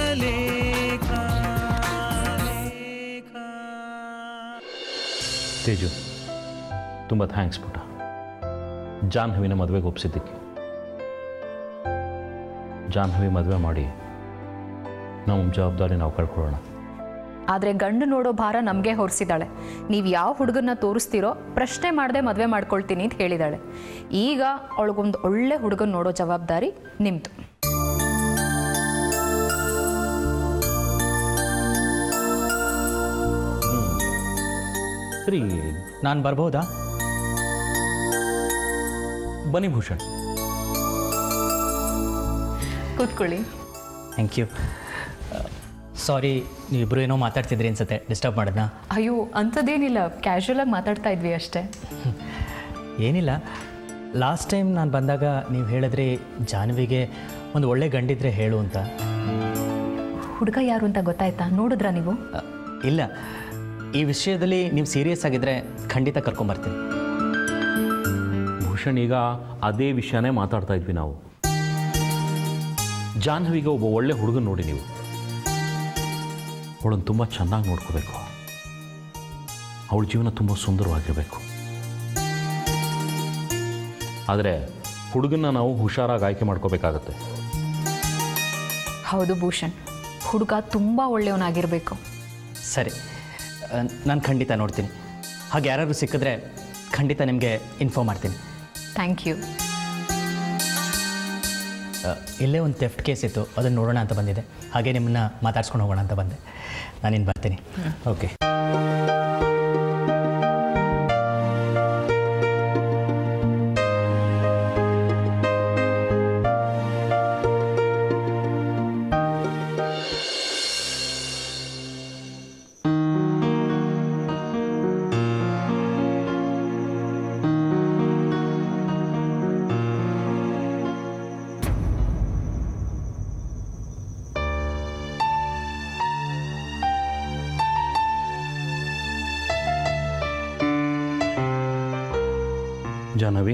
ತೇಜು, ತುಂಬ ಥ್ಯಾಂಕ್ಸ್ ಪುಟ. ಜಾಹ್ನವಿನ ಮದುವೆಗೆ ಒಪ್ಪಿಸಿದ್ದಕ್ಕೆ. ಜಾಹ್ನವಿ ಮದುವೆ ಮಾಡಿ ನಮ್ಮ ಜವಾಬ್ದಾರಿ ನಾವು ಕಳ್ಕೊಳ್ಳೋಣ. ಆದರೆ ಗಂಡು ನೋಡೋ ಭಾರ ನಮಗೆ ಹೊರಿಸಿದ್ದಾಳೆ. ನೀವು ಯಾವ ಹುಡುಗನ್ನ ತೋರಿಸ್ತೀರೋ ಪ್ರಶ್ನೆ ಮಾಡದೆ ಮದುವೆ ಮಾಡ್ಕೊಳ್ತೀನಿ ಅಂತ ಹೇಳಿದಾಳೆ. ಈಗ ಅವಳಿಗೊಂದು ಒಳ್ಳೆ ಹುಡುಗನ ನೋಡೋ ಜವಾಬ್ದಾರಿ ನಿಮ್ಮದು. ಸರಿ, ನಾನು ಬರ್ಬೋದಾ? ಬನ್ನಿ ಭೂಷಣ್, ಕೂತ್ಕೊಳ್ಳಿ. Thank you. ಸಾರಿ, ನೀವಿಬ್ಬರು ಏನೋ ಮಾತಾಡ್ತಿದ್ರಿ ಅನ್ಸುತ್ತೆ, ಡಿಸ್ಟರ್ಬ್ ಮಾಡಿದ್ನಾ? ಅಯ್ಯೋ ಅಂಥದ್ದೇನಿಲ್ಲ, ಕ್ಯಾಶುಯಲಾಗಿ ಮಾತಾಡ್ತಾ ಇದ್ವಿ ಅಷ್ಟೇ. ಏನಿಲ್ಲ, ಲಾಸ್ಟ್ ಟೈಮ್ ನಾನು ಬಂದಾಗ ನೀವು ಹೇಳಿದ್ರಿ ಜಾಹ್ನವಿಗೆ ಒಂದು ಒಳ್ಳೆ ಗಂಡಿದ್ರೆ ಹೇಳು ಅಂತ. ಹುಡುಗ ಯಾರು ಅಂತ ಗೊತ್ತಾಯ್ತಾ? ನೋಡಿದ್ರಾ ನೀವು? ಇಲ್ಲ, ಈ ವಿಷಯದಲ್ಲಿ ನೀವು ಸೀರಿಯಸ್ ಆಗಿದ್ದರೆ ಖಂಡಿತ ಕರ್ಕೊಂಬರ್ತೀನಿ. ಭೂಷಣ್, ಈಗ ಅದೇ ವಿಷಯನೇ ಮಾತಾಡ್ತಾ ಇದ್ವಿ ನಾವು. ಜಾಹ್ನವಿಗೆ ಒಬ್ಬ ಒಳ್ಳೆ ಹುಡುಗನ ನೋಡಿ ನೀವು ಅವಳನ್ನು ತುಂಬ ಚೆನ್ನಾಗಿ ನೋಡ್ಕೋಬೇಕು. ಅವಳ ಜೀವನ ತುಂಬ ಸುಂದರವಾಗಿರಬೇಕು. ಆದರೆ ಹುಡುಗನ್ನ ನಾವು ಹುಷಾರಾಗಿ ಆಯ್ಕೆ ಮಾಡ್ಕೋಬೇಕಾಗತ್ತೆ. ಹೌದು ಭೂಷಣ್, ಹುಡುಗ ತುಂಬ ಒಳ್ಳೆಯವನಾಗಿರಬೇಕು. ಸರಿ, ನಾನು ಖಂಡಿತ ನೋಡ್ತೀನಿ. ಹಾಗೆ ಯಾರಾದರೂ ಸಿಕ್ಕಿದ್ರೆ ಖಂಡಿತ ನಿಮಗೆ ಇನ್ಫಾರ್ಮ್ ಮಾಡ್ತೀನಿ. Thank you. ಇಲ್ಲೇ ಒಂದು ಥೆಫ್ಟ್ ಕೇಸ್ ಇತ್ತು, ಅದನ್ನು ನೋಡೋಣ ಅಂತ ಬಂದಿದೆ. ಹಾಗೆ ನಿಮ್ಮನ್ನ ಮಾತಾಡ್ಸ್ಕೊಂಡು ಹೋಗೋಣ ಅಂತ ಬಂದೆ. ನಾನಿನ್ನು ಬರ್ತೀನಿ. ಓಕೆ. ಜಾಹ್ನವಿ,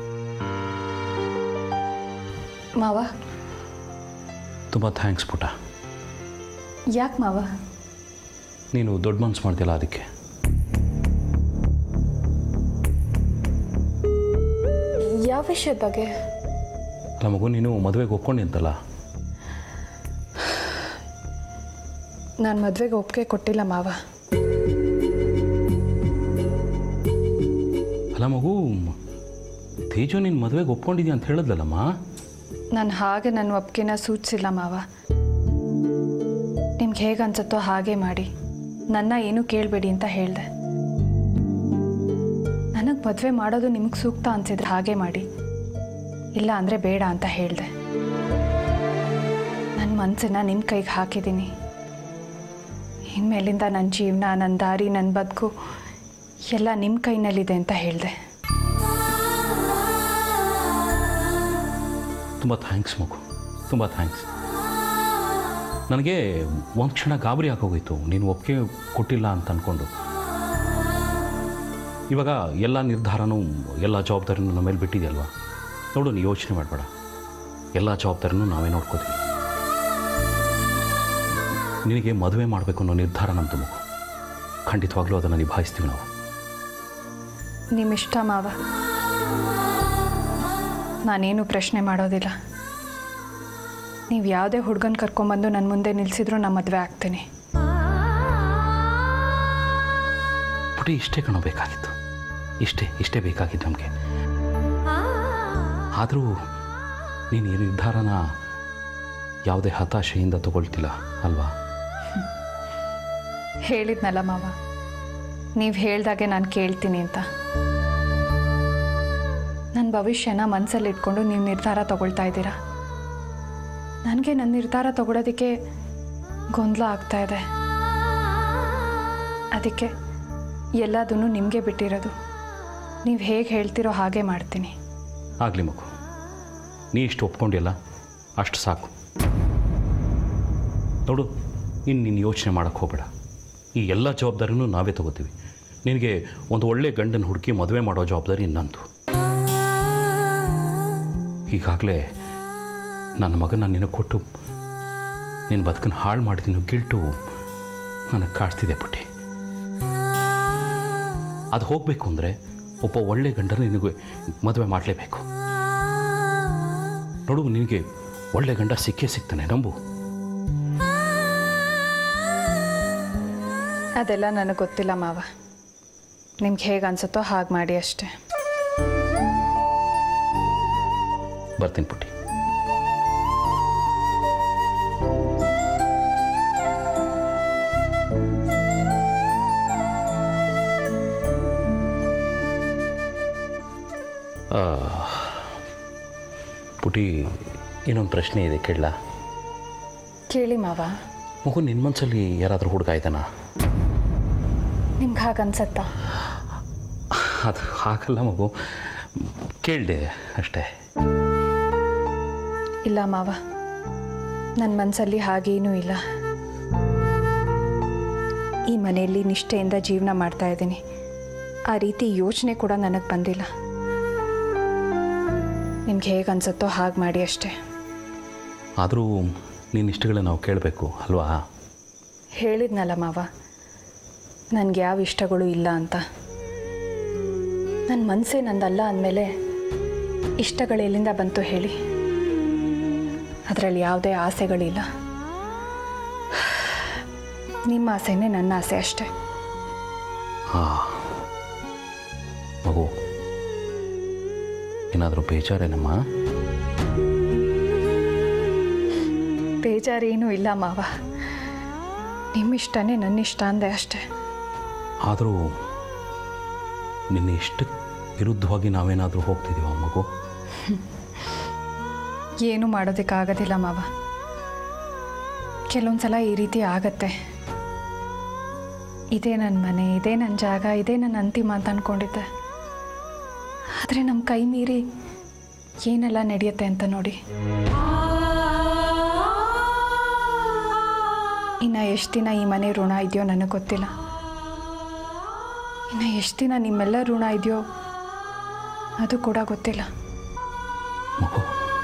ಮಾವ. ತುಂಬ ಥ್ಯಾಂಕ್ಸ್ ಪುಟ. ಯಾಕೆ ಮಾವ? ನೀನು ದೊಡ್ಡ ಮನಸ್ಸು ಮಾಡ್ತಿಲ್ಲ ಅದಕ್ಕೆ. ಯಾವ ವಿಷಯದ ಬಗ್ಗೆ? ಅಲ್ಲ ಮಗು, ನೀನು ಮದುವೆಗೆ ಒಪ್ಕೊಂಡಿ ಅಂತಲ್ಲ. ನಾನು ಮದುವೆಗೆ ಒಪ್ಪಿಗೆ ಕೊಟ್ಟಿಲ್ಲ ಮಾವ. ಅಲ್ಲ ಮಗು, ತೇಜು ನಿನ್ನ ಮದುವೆಗೆ ಒಪ್ಕೊಂಡಿದ್ಯಾ ಅಂತ ಹೇಳಿದ್ಲಲ್ಲಮ್ಮ. ನಾನು ಹಾಗೆ ನನ್ನ ಒಪ್ಪಿಗೆನ ಸೂಚಿಸಿಲ್ಲ ಮಾವ. ನಿಮ್ಗೆ ಹೇಗೆ ಅನ್ಸುತ್ತೋ ಹಾಗೆ ಮಾಡಿ, ನನ್ನ ಏನೂ ಕೇಳಬೇಡಿ ಅಂತ ಹೇಳಿದೆ. ನನಗೆ ಮದುವೆ ಮಾಡೋದು ನಿಮಗೆ ಸೂಕ್ತ ಅನಿಸಿದ್ರೆ ಹಾಗೆ ಮಾಡಿ, ಇಲ್ಲ ಅಂದರೆ ಬೇಡ ಅಂತ ಹೇಳಿದೆ. ನನ್ನ ಮನಸ್ಸನ್ನು ನಿಮ್ಮ ಕೈಗೆ ಹಾಕಿದ್ದೀನಿ. ಇನ್ಮೇಲಿಂದ ನನ್ನ ಜೀವನ, ನನ್ನ ದಾರಿ, ನನ್ನ ಬದುಕು ಎಲ್ಲ ನಿಮ್ಮ ಕೈನಲ್ಲಿದೆ ಅಂತ ಹೇಳಿದೆ. ತುಂಬ ಥ್ಯಾಂಕ್ಸ್ ಮಗು, ತುಂಬ ಥ್ಯಾಂಕ್ಸ್. ನನಗೆ ಒಂದು ಕ್ಷಣ ಗಾಬರಿ ಆಗೋಗಿತ್ತು ನೀನು ಒಪ್ಪಿಗೆ ಕೊಟ್ಟಿಲ್ಲ ಅಂತ ಅಂದ್ಕೊಂಡು. ಇವಾಗ ಎಲ್ಲ ನಿರ್ಧಾರನೂ ಎಲ್ಲ ಜವಾಬ್ದಾರಿನೂ ನಮ್ಮ ಮೇಲೆ ಬಿಟ್ಟಿದೆಯಲ್ವಾ. ನೋಡು, ನೀ ಯೋಚನೆ ಮಾಡಬೇಡ, ಎಲ್ಲ ಜವಾಬ್ದಾರಿನೂ ನಾವೇ ನೋಡ್ಕೋತೀವಿ. ನಿನಗೆ ಮದುವೆ ಮಾಡಬೇಕು ಅನ್ನೋ ನಿರ್ಧಾರ ನಮ್ಮದು ಮಗು. ಖಂಡಿತವಾಗ್ಲೂ ಅದನ್ನು ನಿಭಾಯಿಸ್ತೀವಿ ನಾವು. ನಿಮ್ಮಿಷ್ಟ ಮಾವ, ನಾನೇನು ಪ್ರಶ್ನೆ ಮಾಡೋದಿಲ್ಲ. ನೀವು ಯಾವುದೇ ಹುಡುಗನ ಕರ್ಕೊಂಬಂದು ನನ್ನ ಮುಂದೆ ನಿಲ್ಲಿಸಿದ್ರು ನಾನು ಮದುವೆ ಆಗ್ತೀನಿ. ಪುಟಿ, ಇಷ್ಟೇ ಕಣೋ ಬೇಕಾಗಿತ್ತು. ಇಷ್ಟೇ ಬೇಕಾಗಿತ್ತು ನಮಗೆ. ಆದರೂ ನೀನು ಈ ನಿರ್ಧಾರನ ಯಾವುದೇ ಹತಾಶೆಯಿಂದ ತಗೊಳ್ತಿಲ್ಲ ಅಲ್ವಾ? ಹೇಳಿದ್ನಲ್ಲ ಮಾವ, ನೀವು ಹೇಳ್ದಾಗೆ ನಾನು ಕೇಳ್ತೀನಿ ಅಂತ. ನನ್ನ ಭವಿಷ್ಯನ ಮನಸ್ಸಲ್ಲಿ ಇಟ್ಕೊಂಡು ನೀವು ನಿರ್ಧಾರ ತಗೊಳ್ತಾ ಇದ್ದೀರಾ. ನನಗೆ ನನ್ನ ನಿರ್ಧಾರ ತಗೊಳ್ಳೋದಕ್ಕೆ ಗೊಂದಲ ಆಗ್ತಾ ಇದೆ. ಅದಕ್ಕೆ ಎಲ್ಲದನ್ನು ನಿಮಗೆ ಬಿಟ್ಟಿರೋದು. ನೀವು ಹೇಗೆ ಹೇಳ್ತಿರೋ ಹಾಗೆ ಮಾಡ್ತೀನಿ. ಆಗಲಿ ಮಗು, ನೀ ಇಷ್ಟು ಒಪ್ಕೊಂಡಿಲ್ಲ ಅಷ್ಟು ಸಾಕು. ನೋಡು, ನೀನು ಯೋಚನೆ ಮಾಡೋಕ್ಕೆ ಹೋಗಬೇಡ. ಈ ಎಲ್ಲ ಜವಾಬ್ದಾರಿನೂ ನಾವೇ ತಗೋತೀವಿ. ನಿನಗೆ ಒಂದು ಒಳ್ಳೆ ಗಂಡನ ಹುಡುಕಿ ಮದುವೆ ಮಾಡೋ ಜವಾಬ್ದಾರಿ ನಂದು. ಈಗಾಗಲೇ ನನ್ನ ಮಗನ ನಿನಗೆ ಕೊಟ್ಟು ನಿನ್ನ ಬದುಕನ್ನು ಹಾಳು ಮಾಡಿದ್ದೀನಿ ಗಿಲ್ಟು ನನಗೆ ಕಾಡ್ತಿದೆ ಪುಟ್ಟಿ. ಅದು ಹೋಗಬೇಕು ಅಂದರೆ ಒಬ್ಬ ಒಳ್ಳೆ ಗಂಡನ ನಿನಗೆ ಮದುವೆ ಮಾಡಲೇಬೇಕು. ನೋಡು, ನಿನಗೆ ಒಳ್ಳೆ ಗಂಡ ಸಿಕ್ಕೇ ಸಿಗ್ತಾನೆ, ನಂಬು. ಅದೆಲ್ಲ ನನಗೆ ಗೊತ್ತಿಲ್ಲ ಮಾವ. ನಿಮ್ಗೆ ಹೇಗೆ ಅನ್ಸುತ್ತೋ ಹಾಗೆ ಮಾಡಿ ಅಷ್ಟೆ. ಬರ್ತೀನಿ ಪುಟ್ಟಿ. ಪುಟಿ, ಇನ್ನೊಂದು ಪ್ರಶ್ನೆ ಇದೆ, ಕೇಳಲಾ? ಕೇಳಿ ಮಾವ. ಮಗು, ನಿನ್ನ ಮನಸ್ಸಲ್ಲಿ ಯಾರಾದರೂ ಹುಡುಗ ಇದ್ದಾನಾ? ನಿಮ್ಗೆ ಹಾಗೆ ಅನ್ಸತ್ತಾ? ಅದು ಹಾಗಲ್ಲ ಮಗು, ಕೇಳಿದೆ ಅಷ್ಟೇ. ಇಲ್ಲ ಮಾವ, ನನ್ನ ಮನಸ್ಸಲ್ಲಿ ಹಾಗೇನೂ ಇಲ್ಲ. ಈ ಮನೆಯಲ್ಲಿ ನಿಷ್ಠೆಯಿಂದ ಜೀವನ ಮಾಡ್ತಾ ಇದ್ದೀನಿ. ಆ ರೀತಿ ಯೋಚನೆ ಕೂಡ ನನಗೆ ಬಂದಿಲ್ಲ. ನಿಮ್ಗೆ ಹೇಗೆ ಅನ್ಸುತ್ತೋ ಹಾಗೆ ಮಾಡಿ ಅಷ್ಟೇ. ಆದರೂ ನಿನ್ನ ಇಷ್ಟಗಳನ್ನ ನಾವು ಕೇಳಬೇಕು ಅಲ್ವಾ? ಹೇಳಿದ್ನಲ್ಲ ಮಾವ, ನನಗೆ ಯಾವ ಇಷ್ಟಗಳು ಇಲ್ಲ ಅಂತ. ನನ್ನ ಮನಸ್ಸೇ ನಂದಲ್ಲ ಅಂದಮೇಲೆ ಇಷ್ಟಗಳು ಎಲ್ಲಿಂದ ಬಂತು ಹೇಳಿ? ಅದರಲ್ಲಿ ಯಾವುದೇ ಆಸೆಗಳಿಲ್ಲ. ನಿಮ್ಮ ಆಸೆನೇ ನನ್ನ ಆಸೆ ಅಷ್ಟೆ. ಹಾಂ ಮಗು, ಏನಾದರೂ ಬೇಜಾರೇನಮ್ಮ? ಬೇಜಾರೇನೂ ಇಲ್ಲ ಮಾವ. ನಿಮ್ಮಿಷ್ಟನೇ ನನ್ನ ಇಷ್ಟ ಅಂದೆ ಅಷ್ಟೆ. ಆದರೂ ನಿನ್ನ ಇಷ್ಟಕ್ಕೆ ವಿರುದ್ಧವಾಗಿ ನಾವೇನಾದರೂ ಹೋಗ್ತಿದ್ದೀವ ಮಗು? ಏನೂ ಮಾಡೋದಕ್ಕಾಗೋದಿಲ್ಲ ಮಾವ. ಕೆಲವೊಂದು ಸಲ ಈ ರೀತಿ ಆಗತ್ತೆ. ಇದೇ ನನ್ನ ಮನೆ, ಇದೇ ನನ್ನ ಜಾಗ, ಇದೇ ನನ್ನ ಅಂತಿಮ ಅಂತ ಅಂದ್ಕೊಂಡಿದ್ದೆ. ಆದರೆ ನಮ್ಮ ಕೈ ಮೀರಿ ಏನೆಲ್ಲ ನಡೆಯುತ್ತೆ ಅಂತ ನೋಡಿ. ಇನ್ನು ಎಷ್ಟು ದಿನ ಈ ಮನೆ ಋಣ ಇದೆಯೋ ನನಗೆ ಗೊತ್ತಿಲ್ಲ. ಇನ್ನು ಎಷ್ಟು ದಿನ ನಿಮ್ಮೆಲ್ಲ ಋಣ ಇದೆಯೋ ಅದು ಕೂಡ ಗೊತ್ತಿಲ್ಲ. ಮಗು,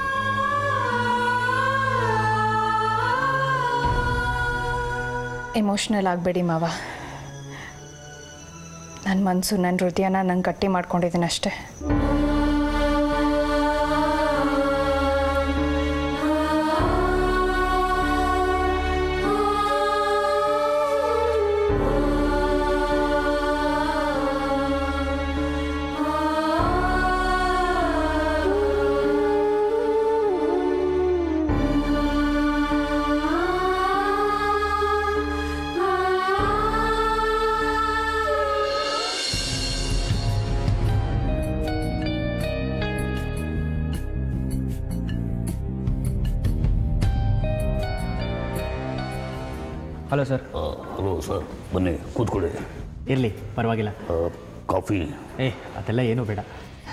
ಎಮೋಷ್ನಲ್ ಆಗಬೇಡಿ ಮಾವ. ನನ್ನ ಮನಸ್ಸು, ನನ್ನ ಹೃದಯನ ನಂಗೆ ಗಟ್ಟಿ ಮಾಡ್ಕೊಂಡಿದ್ದೀನಿ ಅಷ್ಟೇ. Hello sir. ಹಲೋ ಸರ್, ಬನ್ನಿ ಕೂತ್ಕೊಳ್ಳಿ. ಇರಲಿ, ಪರವಾಗಿಲ್ಲ. ಕಾಫಿ? ಅದೆಲ್ಲ ಏನೂ ಬೇಡ.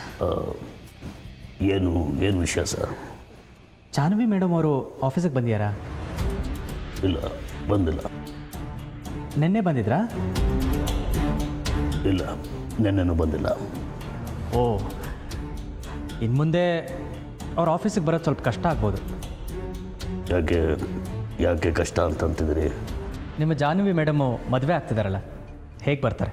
ಏನು ವಿಷಯ ಸರ್? ಜಾಹ್ನವಿ ಮೇಡಮ್ ಅವರು ಆಫೀಸಿಗೆ ಬಂದಿದ್ದಾರಾ? ಇಲ್ಲ, ಬಂದಿಲ್ಲ. ನೆನ್ನೆ ಬಂದಿದ್ರಾ? ಇಲ್ಲ, ನೆನ್ನೆನೂ ಬಂದಿಲ್ಲ. ಓ, ಇನ್ನು ಮುಂದೆ ಅವ್ರ ಆಫೀಸಿಗೆ ಬರೋದು ಸ್ವಲ್ಪ ಕಷ್ಟ ಆಗ್ಬೋದು. ಯಾಕೆ ಕಷ್ಟ ಅಂತಂತಿದ್ರಿ? ನಿಮ್ಮ ಜಾಹ್ನವಿ ಮೇಡಮು ಮದುವೆ ಆಗ್ತಿದ್ದಾರಲ್ಲ, ಹೇಗೆ ಬರ್ತಾರೆ?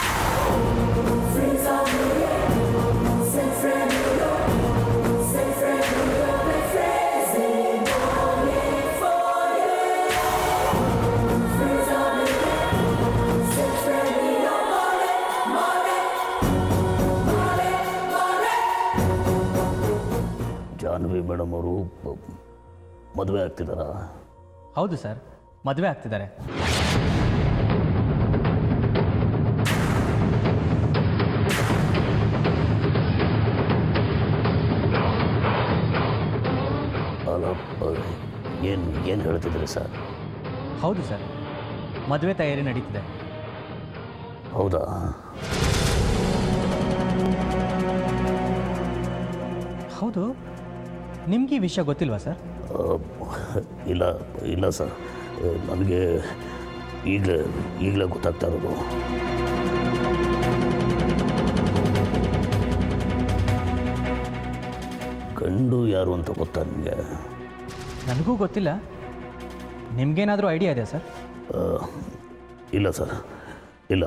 ಜಾಹ್ನವಿ ಮೇಡಮ್ ಅವರು ಮದುವೆ ಆಗ್ತಿದ್ದಾರಾ? ಹೌದು ಸರ್, ಮದುವೆ ಆಗ್ತಿದ್ದಾರೆ. ಏನು ಹೇಳ್ತಿದ್ರಿ ಸರ್? ಹೌದು ಸರ್, ಮದುವೆ ತಯಾರಿ ನಡೀತಿದೆ. ಹೌದಾ? ಹೌದು, ನಿಮ್ಗೆ ಈ ವಿಷಯ ಗೊತ್ತಿಲ್ವಾ ಸರ್? ಇಲ್ಲ ಸರ್, ನನಗೆ ಈಗಲೇ ಗೊತ್ತಾಗ್ತಾ ಇರೋದು. ಗಂಡು ಯಾರು ಅಂತ ಗೊತ್ತಾ ನಿಮಗೆ? ನನಗೂ ಗೊತ್ತಿಲ್ಲ, ನಿಮಗೇನಾದರೂ ಐಡಿಯಾ ಇದೆ ಸರ್? ಇಲ್ಲ ಸರ್, ಇಲ್ಲ.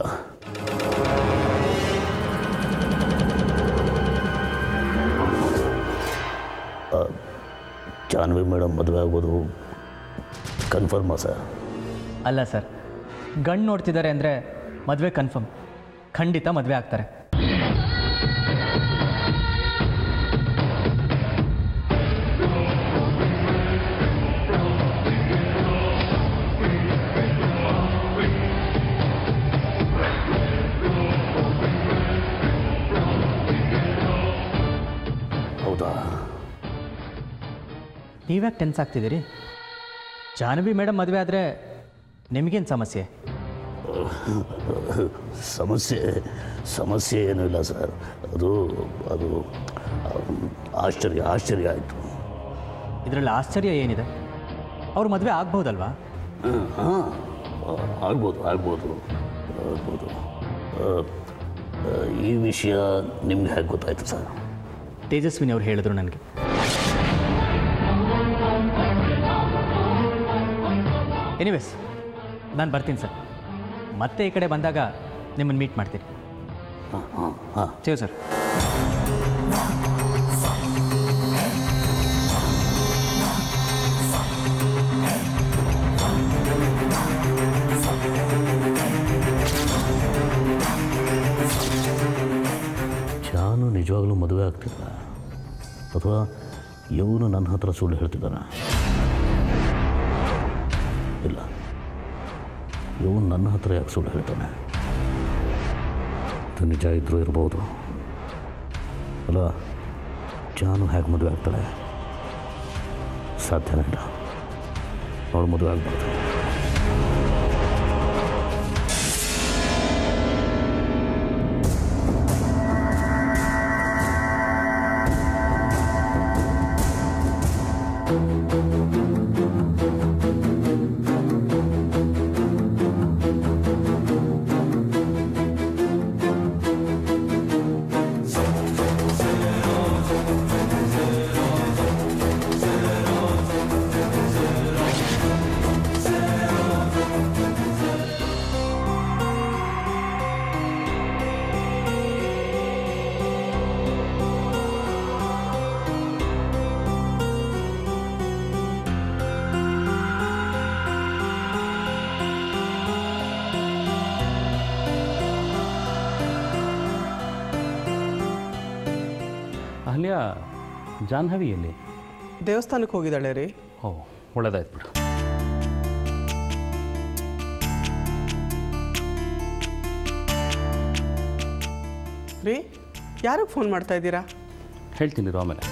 ಜಾನ್ವಿ ಮೇಡಮ್ ಮದುವೆ ಆಗೋದು ಕನ್ಫರ್ಮಾ ಸರ್? ಅಲ್ಲ ಸರ್, ಗಂಡು ನೋಡ್ತಿದ್ದಾರೆ ಅಂದರೆ ಮದುವೆ ಕನ್ಫರ್ಮ್, ಖಂಡಿತ ಮದುವೆ ಆಗ್ತಾರೆ. ಹೌದಾ? ನೀವ್ಯಾಕೆ ಟೆನ್ಸ್ ಆಗ್ತಿದ್ದೀರಿ? ಜಾಹ್ನವಿ ಮೇಡಮ್ ಮದುವೆ ಆದರೆ ನಿಮಗೇನು ಸಮಸ್ಯೆ? ಸಮಸ್ಯೆ ಏನೂ ಇಲ್ಲ ಸರ್. ಅದು ಆಶ್ಚರ್ಯ ಆಯಿತು. ಇದರಲ್ಲಿ ಆಶ್ಚರ್ಯ ಏನಿದೆ? ಅವ್ರ ಮದುವೆ ಆಗ್ಬೋದಲ್ವಾ? ಹಾಂ, ಆಗ್ಬೋದು. ಈ ವಿಷಯ ನಿಮ್ಗೆ ಹೇಗೆ ಗೊತ್ತಾಯ್ತು ಸರ್? ತೇಜಸ್ವಿನಿ ಅವ್ರು ಹೇಳಿದ್ರು ನನಗೆ. ಎನಿವೇಸ್, ನಾನು ಬರ್ತೀನಿ ಸರ್. ಮತ್ತೆ ಈ ಕಡೆ ಬಂದಾಗ ನಿಮ್ಮನ್ನು ಮೀಟ್ ಮಾಡ್ತೀನಿ. ಹಾಂ. Save sir. ಜಾನು ನಿಜವಾಗ್ಲೂ ಮದುವೆ ಆಗ್ತಿಲ್ಲ, ಅಥವಾ ಇವನು ನನ್ನ ಹತ್ರ ಸುಳ್ಳು ಹೇಳ್ತಿದ್ದಾನ? ಇಲ್ಲ, ಇವನು ನನ್ನ ಹತ್ರ ಯಾಕೆ ಸುಳ್ಳು ಹೇಳ್ತಾನೆ? ಅದು ನಿಜ ಇದ್ರೂ ಇರ್ಬೋದು ಅಲ್ಲ. ಜಾನು ಹೇಗೆ ಮದುವೆ ಆಗ್ತಾಳೆ? ಸಾಧ್ಯನೇ ಇಲ್ಲ. ಅವಳು ಮದುವೆ ಆಗ್ಬಾರ್ದು. ಅಹಲ್ಯ, ಜಾಹ್ನವಿ ಎಲ್ಲಿ? ದೇವಸ್ಥಾನಕ್ಕೆ ಹೋಗಿದ್ದಾಳೆ ರೀ. ಓ, ಒಳ್ಳೇದಾಯ್ತು ಬಿಡು. ರೀ, ಯಾರಿಗೆ ಫೋನ್ ಮಾಡ್ತಾ ಇದ್ದೀರಾ? ಹೇಳ್ತೀನಿ ಆಮೇಲೆ.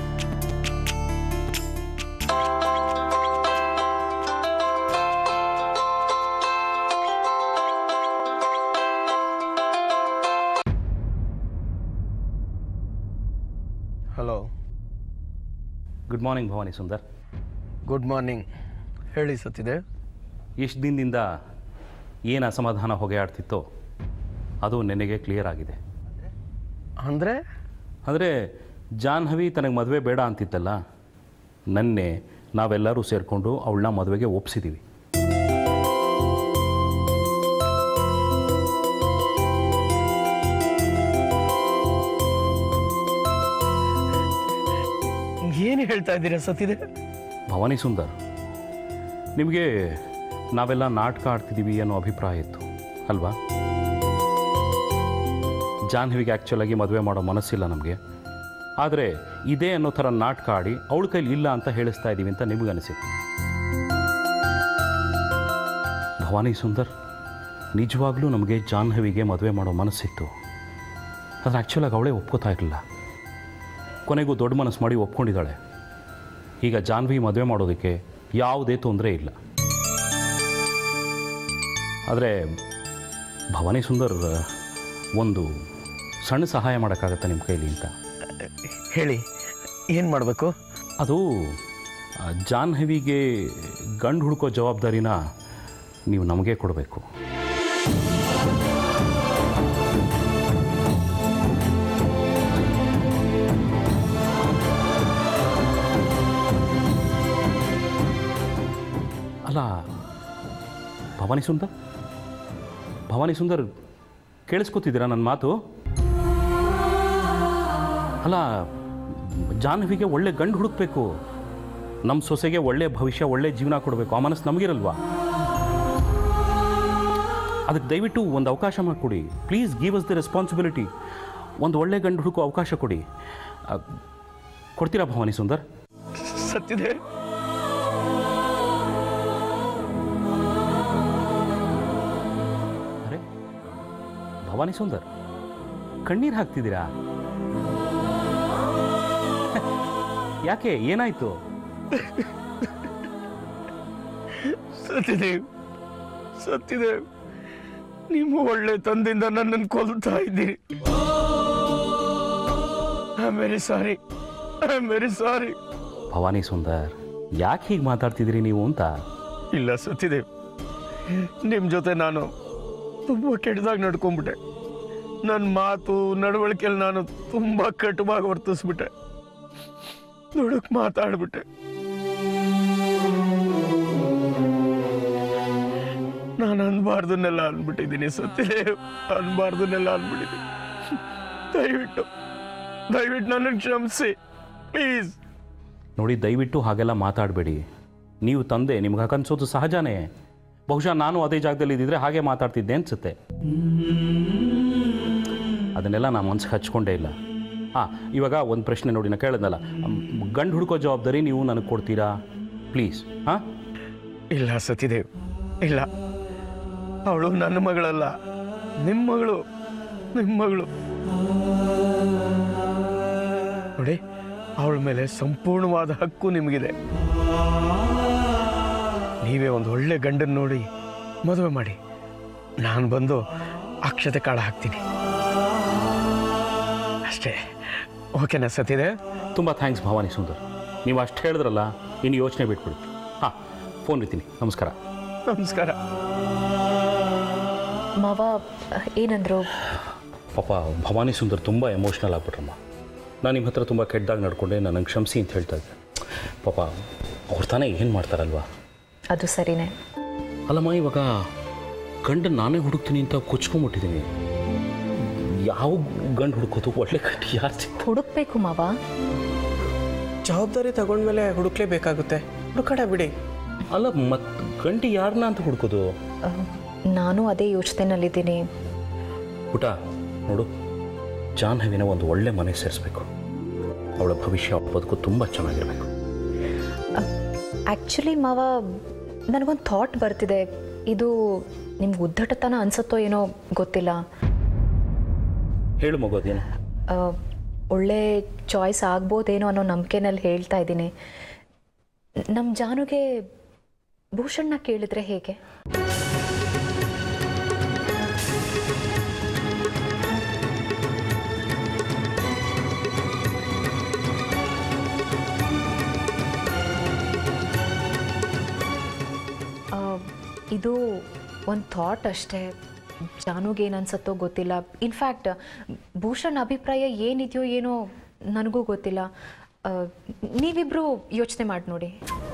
Hello, good morning Bhavani Sundar. Good morning. ಹೇಳಿ ಸತ್ತಿದೆ. ಇಷ್ಟು ದಿನದಿಂದ ಏನು ಅಸಮಾಧಾನ ಹೊಗೆ ಆಡ್ತಿತ್ತೋ ಅದು ನನಗೆ ಕ್ಲಿಯರ್ ಆಗಿದೆ. ಅಂದರೆ ಜಾಹ್ನವಿ ತನಗೆ ಮದುವೆ ಬೇಡ ಅಂತಿತ್ತಲ್ಲ, ನನ್ನೆ ನಾವೆಲ್ಲರೂ ಸೇರಿಕೊಂಡು ಅವಳನ್ನ ಮದುವೆಗೆ ಒಪ್ಪಿಸಿದ್ದೀವಿ. ಏನು ಹೇಳ್ತಾ ಇದ್ದೀರಾ ಸತ್ತಿದೆ? ಭವಾನಿ ಸುಂದರ್, ನಿಮಗೆ ನಾವೆಲ್ಲ ನಾಟಕ ಆಡ್ತಿದ್ದೀವಿ ಅನ್ನೋ ಅಭಿಪ್ರಾಯ ಇತ್ತು ಅಲ್ವಾ? ಜಾಹ್ನವಿಗೆ ಆ್ಯಕ್ಚುಲಾಗಿ ಮದುವೆ ಮಾಡೋ ಮನಸ್ಸಿಲ್ಲ ನಮಗೆ. ಆದರೆ ಇದೇ ಅನ್ನೋ ಥರ ನಾಟಕ ಆಡಿ ಅವಳ ಕೈಲಿ ಇಲ್ಲ ಅಂತ ಹೇಳಿಸ್ತಾ ಇದ್ದೀವಿ ಅಂತ ನಿಮಗನಿಸಿತ್ತು. ಭವಾನಿ ಸುಂದರ್, ನಿಜವಾಗ್ಲೂ ನಮಗೆ ಜಾಹ್ನವಿಗೆ ಮದುವೆ ಮಾಡೋ ಮನಸ್ಸಿತ್ತು. ಆದರೆ ಆ್ಯಕ್ಚುಲಾಗಿ ಅವಳೇ ಒಪ್ಕೋತಾ ಇರಲಿಲ್ಲ. ಕೊನೆಗೂ ದೊಡ್ಡ ಮನಸ್ಸು ಮಾಡಿ ಒಪ್ಕೊಂಡಿದ್ದಾಳೆ. ಈಗ ಜಾಹ್ನವಿ ಮದುವೆ ಮಾಡೋದಕ್ಕೆ ಯಾವುದೇ ತೊಂದರೆ ಇಲ್ಲ. ಆದರೆ ಭವಾನಿ ಸುಂದರ್, ಒಂದು ಸಣ್ಣ ಸಹಾಯ ಮಾಡೋಕ್ಕಾಗತ್ತಾ ನಿಮ್ಮ ಕೈಲಿ ಅಂತ? ಹೇಳಿ, ಏನು ಮಾಡಬೇಕು? ಅದು ಜಾಹ್ನವಿಗೆ ಗಂಡು ಹುಡುಕೋ ಜವಾಬ್ದಾರಿನ ನೀವು ನಮಗೆ ಕೊಡಬೇಕು. ಅಲ್ಲ ಭವಾನಿ ಸುಂದರ್ ಕೇಳಿಸ್ಕೊತಿದ್ದೀರಾ ನನ್ನ ಮಾತು? ಅಲ್ಲ ಜಾಹ್ನವಿಗೆ ಒಳ್ಳೆ ಗಂಡು ಹುಡುಕ್ಬೇಕು, ನಮ್ಮ ಸೊಸೆಗೆ ಒಳ್ಳೆ ಭವಿಷ್ಯ ಒಳ್ಳೆ ಜೀವನ ಕೊಡಬೇಕು, ಆ ಮನಸ್ಸು ನಮಗಿರಲ್ವಾ? ಅದಕ್ಕೆ ದಯವಿಟ್ಟು ಒಂದು ಅವಕಾಶ ಮಾಡಿಕೊಡಿ. Please give us the responsibility. ಒಂದು ಒಳ್ಳೆ ಗಂಡು ಹುಡುಕೋ ಅವಕಾಶ ಕೊಡಿ. ಕೊಡ್ತೀರಾ ಭವಾನಿ ಸುಂದರ್? ಸತ್ಯದೇವ್, ಅರೆ ಭವಾನಿ ಸುಂದರ್ ಕಣ್ಣೀರು ಹಾಕ್ತಿದ್ದೀರಾ? ಯಾಕೆ, ಏನಾಯ್ತು? ಸತ್ಯದೇವ್, ನಿಮ್ಮ ಒಳ್ಳೆ ತಂದೆಯಿಂದ ನನ್ನನ್ನು ಕೊಲ್ತಾ ಇದ್ದೀರಿ. I am very sorry. Bhavani Sundar, ಯಾಕೆ ಹೀಗೆ ಮಾತಾಡ್ತಿದ್ದೀರಿ ನೀವು ಅಂತ? ಇಲ್ಲ ಸತ್ಯದೇವ್, ನಿಮ್ಮ ಜೊತೆ ನಾನು ತುಂಬ ಕೆಟ್ಟದಾಗಿ ನಡ್ಕೊಂಡ್ಬಿಟ್ಟೆ. ನನ್ನ ಮಾತು ನಡವಳಿಕೆಯಲ್ಲಿ ನಾನು ತುಂಬ ಕಟುವಾಗಿ ವರ್ತಿಸ್ಬಿಟ್ಟೆ, ದುಡುಕ್ ಮಾತಾಡ್ಬಿಟ್ಟೆ. ನಾನು ಅನ್ಬಾರ್ದನ್ನೆಲ್ಲ ಅಂದ್ಬಿಟ್ಟಿದ್ದೀನಿ ಸತ್ಯದೇವ್, ಅನ್ಬಾರ್ದನ್ನೆಲ್ಲ ಅಂದ್ಬಿಟ್ಟಿದ್ದೀನಿ. ದಯವಿಟ್ಟು ನನ್ನನ್ನು ಕ್ಷಮಿಸಿ ಪ್ಲೀಸ್. ನೋಡಿ, ದಯವಿಟ್ಟು ಹಾಗೆಲ್ಲ ಮಾತಾಡಬೇಡಿ. ನೀವು ತಂದೆ, ನಿಮ್ಗೆ ಹಾಗನ್ಸೋದು ಸಹಜನೇ. ಬಹುಶಃ ನಾನು ಅದೇ ಜಾಗದಲ್ಲಿ ಇದ್ದಿದ್ರೆ ಹಾಗೆ ಮಾತಾಡ್ತಿದ್ದೆ ಅನಿಸುತ್ತೆ. ಅದನ್ನೆಲ್ಲ ನಾನು ಮನ್ಸಿಗೆ ಹಚ್ಕೊಂಡೇ ಇಲ್ಲ. ಇವಾಗ ಒಂದು ಪ್ರಶ್ನೆ ನೋಡಿ, ನಾನು ಕೇಳಿದ್ನಲ್ಲ, ಗಂಡು ಹುಡುಕೋ ಜವಾಬ್ದಾರಿ ನೀವು ನನಗೆ ಕೊಡ್ತೀರಾ ಪ್ಲೀಸ್? ಇಲ್ಲ ಸತ್ಯದೇವ್, ಇಲ್ಲ. ಅವಳು ನನ್ನ ಮಗಳಲ್ಲ, ನಿಮ್ಮ ಮಗಳು. ನೋಡಿ, ಅವಳ ಮೇಲೆ ಸಂಪೂರ್ಣವಾದ ಹಕ್ಕು ನಿಮಗಿದೆ. ನೀವೇ ಒಂದು ಒಳ್ಳೆ ಗಂಡನ್ನು ನೋಡಿ ಮದುವೆ ಮಾಡಿ, ನಾನು ಬಂದು ಅಕ್ಷತೆ ಕಾಳ ಹಾಕ್ತೀನಿ ಅಷ್ಟೇ. ಓಕೆನಾ ಸತ್ಯದೇವ್? ತುಂಬ ಥ್ಯಾಂಕ್ಸ್ ಭವಾನಿ ಸುಂದರ್. ನೀವು ಅಷ್ಟು ಹೇಳಿದ್ರಲ್ಲ, ಇನ್ನು ಯೋಚನೆ ಬಿಟ್ಬಿಡಿ. ಫೋನ್ ಇರ್ತೀನಿ. ನಮಸ್ಕಾರ. ಮಾವ ಏನಂದ್ರು? ಪಾಪ ಭವಾನಿ ಸುಂದರ್ ತುಂಬ ಎಮೋಷ್ನಲ್ ಆಗ್ಬಿಟ್ರಮ್ಮ. ನಾನು ನಿಮ್ಮ ಹತ್ರ ತುಂಬ ಕೆಟ್ಟದಾಗಿ ನಡ್ಕೊಂಡೆ, ನನಗೆ ಕ್ಷಮಿಸಿ ಅಂತ ಹೇಳ್ತಾ ಇದ್ದೆ. ಪಾಪ ಅವ್ರು ತಾನೇ ಏನು ಮಾಡ್ತಾರಲ್ವಾ? ಅದು ಸರಿನೇ. ಅಲ್ಲಮ್ಮ, ಇವಾಗ ಗಂಡನ್ನು ನಾನೇ ಹುಡುಕ್ತೀನಿ ಅಂತ ಕೊಚ್ಕೊಂಬಿಟ್ಟಿದ್ದೀನಿ. ಯಾವ ಗಂಡು ಹುಡುಕೋದು? ಒಳ್ಳೆ ಗಂಡು ಯಾರು ಸಿಗ್ತಾರೆ? ಹುಡುಕ್ಬೇಕು ಮಾವ. ಜವಾಬ್ದಾರಿ ತಗೊಂಡ್ಮೇಲೆ ಹುಡುಕ್ಲೇಬೇಕಾಗುತ್ತೆ, ಹುಡುಕಾಡ ಬಿಡಿ. ಅಲ್ಲ, ಮತ್ತು ಗಂಡು ಯಾರನ್ನ ಅಂತ ಹುಡುಕೋದು? ನಾನು ಅದೇ ಯೋಚನೆಯಲ್ಲಿದ್ದೀನಿ. ಪುಟ ನೋಡು, ಜಾಹ್ನವಿನ ಒಂದು ಒಳ್ಳೆ ಮನೆ ಸೇರಿಸ್ಬೇಕು. ಅವಳ ಭವಿಷ್ಯ ಬದುಕು ತುಂಬ ಚೆನ್ನಾಗಿರಬೇಕು. ಆ್ಯಕ್ಚುಲಿ ಮಾವ, ನನಗೊಂದು ಥಾಟ್ ಬರ್ತಿದೆ. ಇದು ನಿಮ್ಗೆ ಉದ್ದಟತನ ಅನ್ಸುತ್ತೋ ಏನೋ ಗೊತ್ತಿಲ್ಲ. ಹೇಳು ಮಗೋದೇನು? ಒಳ್ಳೆ ಚಾಯ್ಸ್ ಆಗ್ಬೋದೇನೋ ಅನ್ನೋ ನಂಬಿಕೆನಲ್ಲಿ ಹೇಳ್ತಾ ಇದ್ದೀನಿ. ನಮ್ಮ ಜಾನುಗೆ ಭೂಷಣ್ನ ಕೇಳಿದ್ರೆ ಹೇಗೆ? ಇದು ಒಂದು ಥಾಟ್ ಅಷ್ಟೇ. ಜಾನುಗೇನು ಅನ್ಸತ್ತೋ ಗೊತ್ತಿಲ್ಲ. ಇನ್ಫ್ಯಾಕ್ಟ್ ಭೂಷಣ್ ಅಭಿಪ್ರಾಯ ಏನಿದೆಯೋ ಏನೋ ನನಗೂ ಗೊತ್ತಿಲ್ಲ. ನೀವಿಬ್ಬರು ಯೋಚನೆ ಮಾಡಿ ನೋಡಿ.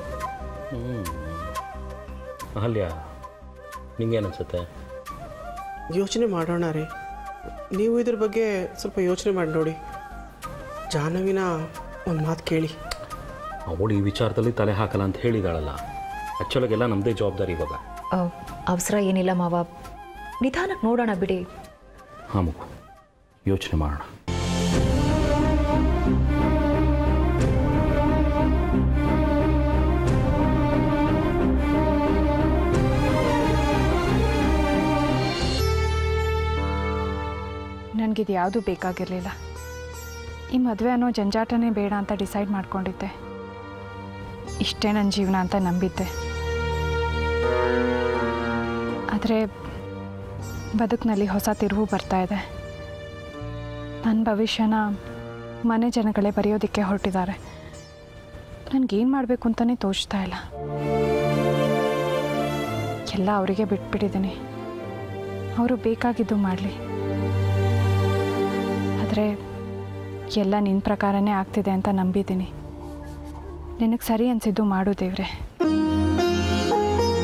ಅಹಲ್ಯ, ನಿಂಗೇನು ಅನ್ಸುತ್ತೆ? ಯೋಚನೆ ಮಾಡೋಣ ರೀ. ನೀವು ಇದ್ರ ಬಗ್ಗೆ ಸ್ವಲ್ಪ ಯೋಚನೆ ಮಾಡಿ ನೋಡಿ. ಜಾಹ್ನವಿನ ಒಂದು ಮಾತು ಕೇಳಿ. ಅವಳು ಈ ವಿಚಾರದಲ್ಲಿ ತಲೆ ಹಾಕಲ್ಲ ಅಂತ ಹೇಳಿದಾಳಲ್ಲ. ಆ್ಯಕ್ಚುಲಾಗೆಲ್ಲ ನಮ್ಮದೇ ಜವಾಬ್ದಾರಿ ಇವಾಗ. ಅವಸರ ಏನಿಲ್ಲ ಮಾವ, ನಿಧಾನಕ್ಕೆ ನೋಡೋಣ ಬಿಡಿ. ಹಾಂ ಮಗು, ಯೋಚನೆ ಮಾಡೋಣ. ನನಗಿದು ಯಾವುದೂ ಬೇಕಾಗಿರಲಿಲ್ಲ. ಈ ಮದುವೆ ಅನ್ನೋ ಜಂಜಾಟನೇ ಬೇಡ ಅಂತ ಡಿಸೈಡ್ ಮಾಡ್ಕೊಂಡಿದ್ದೆ. ಇಷ್ಟೇ ನನ್ನ ಜೀವನ ಅಂತ ನಂಬಿದ್ದೆ. ಆದರೆ ಬದುಕಿನಲ್ಲಿ ಹೊಸ ತಿರುವು ಬರ್ತಾ ಇದೆ. ನನ್ನ ಭವಿಷ್ಯನ ಮನೆ ಜನಗಳೇ ಬರೆಯೋದಕ್ಕೆ ಹೊರಟಿದ್ದಾರೆ. ನನಗೇನು ಮಾಡಬೇಕು ಅಂತಲೇ ತೋಚ್ತಾ ಇಲ್ಲ. ಎಲ್ಲ ಅವರಿಗೆ ಬಿಟ್ಬಿಟ್ಟಿದ್ದೀನಿ. ಅವರು ಬೇಕಾಗಿದ್ದು ಮಾಡಲಿ. ಆದರೆ ಎಲ್ಲ ನಿನ್ನ ಪ್ರಕಾರನೇ ಆಗ್ತಿದೆ ಅಂತ ನಂಬಿದ್ದೀನಿ. ನಿನಗೆ ಸರಿ ಅನಿಸಿದ್ದು ಮಾಡು ದೇವ್ರೆ.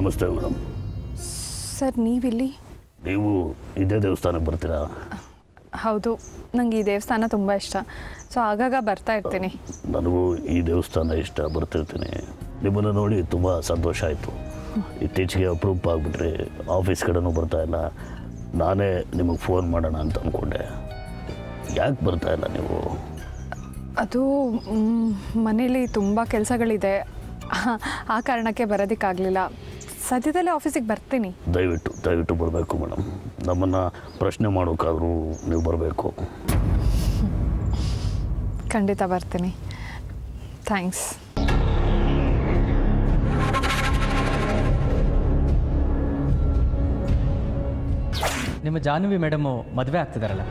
ನಮಸ್ತೆ ಮೇಡಮ್. ಸರ್ ನೀವಿಲ್ಲಿ? ನೀವು ಇದೇ ದೇವಸ್ಥಾನಕ್ಕೆ ಬರ್ತೀರಾ? ಹೌದು, ನನಗೆ ಈ ದೇವಸ್ಥಾನ ತುಂಬ ಇಷ್ಟ. ಸೊ ಆಗಾಗ ಬರ್ತಾ ಇರ್ತೀನಿ. ನನಗೂ ಈ ದೇವಸ್ಥಾನ ಇಷ್ಟ, ಬರ್ತಿರ್ತೀನಿ. ನಿಮ್ಮನ್ನು ನೋಡಿ ತುಂಬ ಸಂತೋಷ ಆಯಿತು. ಇತ್ತೀಚೆಗೆ ಅಪ್ರೂಪ್ ಆಗಿಬಿಟ್ರಿ, ಆಫೀಸ್ ಕಡೆನೂ ಬರ್ತಾ ಇಲ್ಲ. ನಾನೇ ನಿಮಗೆ ಫೋನ್ ಮಾಡೋಣ ಅಂತ ಅಂದ್ಕೊಂಡೆ. ಯಾಕೆ ಬರ್ತಾ ಇಲ್ಲ ನೀವು? ಅದು ಮನೇಲಿ ತುಂಬ ಕೆಲಸಗಳಿದೆ, ಆ ಕಾರಣಕ್ಕೆ ಬರೋದಕ್ಕಾಗಲಿಲ್ಲ. ಸದ್ಯದಲ್ಲೇ ಆಫೀಸಿಗೆ ಬರ್ತೀನಿ. ದಯವಿಟ್ಟು ಬರಬೇಕು ಮೇಡಮ್. ನಮ್ಮನ್ನು ಪ್ರಶ್ನೆ ಮಾಡೋಕ್ಕಾದರೂ ನೀವು ಬರಬೇಕು. ಖಂಡಿತ ಬರ್ತೀನಿ. ಥ್ಯಾಂಕ್ಸ್. ನಿಮ್ಮ ಜಾಹ್ನವಿ ಮೇಡಮು ಮದುವೆ ಆಗ್ತಿದಾರಲ್ಲ?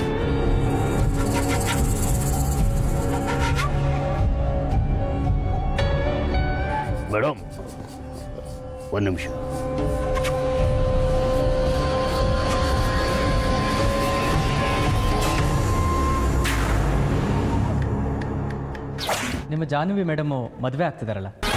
ಮೇಡಮ್, ಒಂದು ನಿಮಿಷ. ನಿಮ್ಮ ಜಾಹ್ನವಿ ಮೇಡಮು ಮದುವೆ ಆಗ್ತಿದಾರಲ್ಲ?